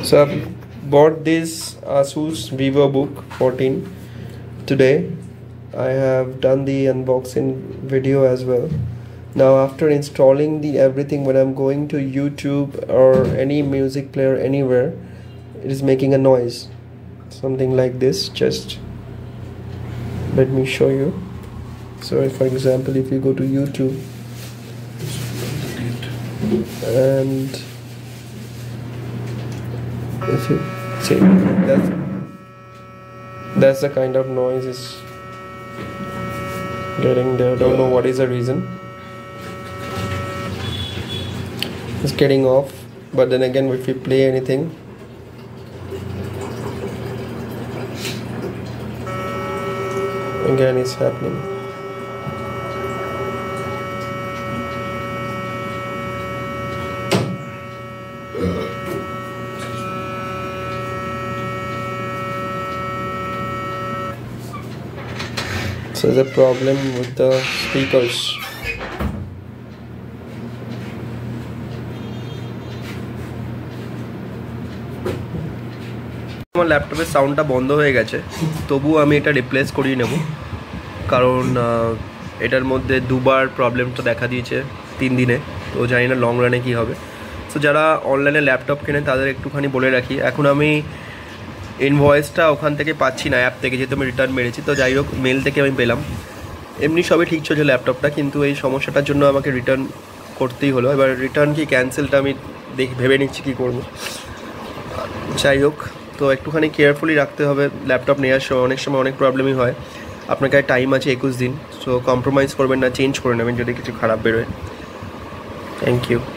So I've bought this Asus VivoBook 14 today. I have done the unboxing video as well. Now after installing the everything, when I'm going to YouTube or any music player anywhere, it is making a noise, something like this. Just let me show you. So for example, if you go to YouTube and if you see, that's the kind of noise is getting there. Don't know what is the reason. It's getting off, but then again, if you play anything, again it's happening. So the problem with the speakers. আমার ল্যাপটপের সাউন্ডটা বন্ধ হয়ে গেছে, তবু আমি এটা replace করিয়ে নেব, কারণ এটার মধ্যে দুবার প্রবলেমটা দেখা দিয়েছে 3 দিনে। তো জানি না লং রানে কী হবে। সো যারা অনলাইনে ল্যাপটপ কেনে তাদের একটুখানি বলে রাখি, এখন আমি ইনভয়েসটা ওখান থেকে পাচ্ছি না, অ্যাপ থেকে, যেহেতু আমি রিটার্ন মেরেছি। তো যাই হোক, মেল থেকে আমি পেলাম। এমনি সবই ঠিক চলছে ল্যাপটপটা, কিন্তু এই সমস্যাটার জন্য আমাকে রিটার্ন করতেই হলো। এবার রিটার্ন কি ক্যান্সেলটা আমি ভেবে নিচ্ছি কী করবো। যাই হোক, তো একটুখানি কেয়ারফুলি রাখতে হবে ল্যাপটপ নেওয়ার সময়। অনেক সময় অনেক প্রবলেমই হয়। আপনার কাছে টাইম আছে 21 দিন, সো কম্প্রোমাইজ করবেন না, চেঞ্জ করে নেবেন যদি কিছু খারাপ বেরোয়। Thank you.